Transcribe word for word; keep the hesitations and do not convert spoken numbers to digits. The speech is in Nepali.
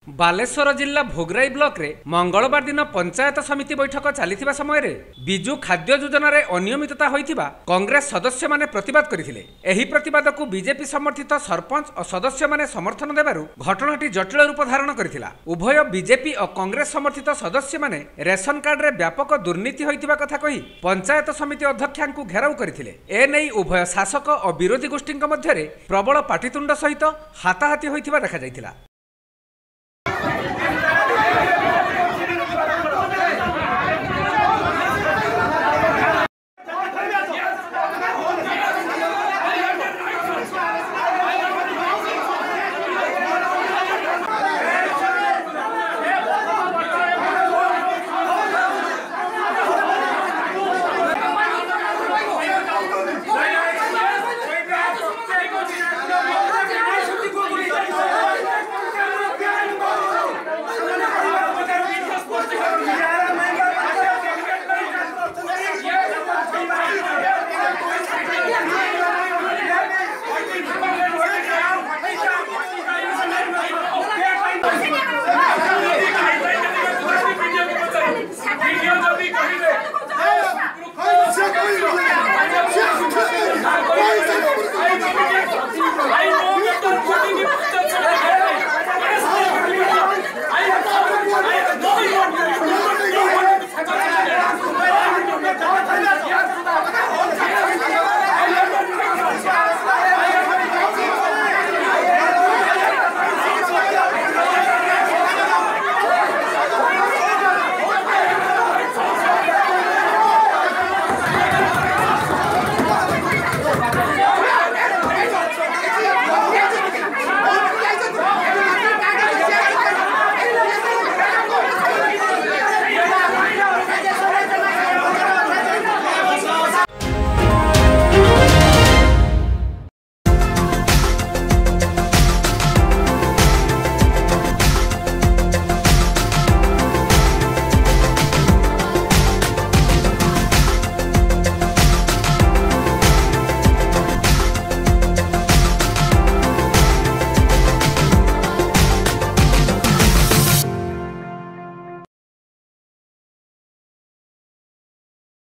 बालेश्वर जिला भोगराई ब्लॉक रे मंगलवार दिन पंचायत समिति बैठक चली समय बिजु खाद्य योजना रे अनियमितता होइथिबा कांग्रेस सदस्य माने प्रतिवाद करथिले। एही प्रतिवाद को बीजेपी समर्थित सरपंच और सदस्य माने समर्थन देबारु घटनाटी जटिल रूप धारण करथिला। उभय बीजेपी और कांग्रेस समर्थित सदस्य माने रेशन कार्ड रे व्यापक दुर्नीति होइथिबा कथा कही पंचायत समिति अध्यक्षांकु घेराव करथिले। ए नै उभय शासक और विरोधी गोष्ठीक मध्य प्रबल पाटितुंड सहित हाताहाती होइथिबा देखा जायथिला।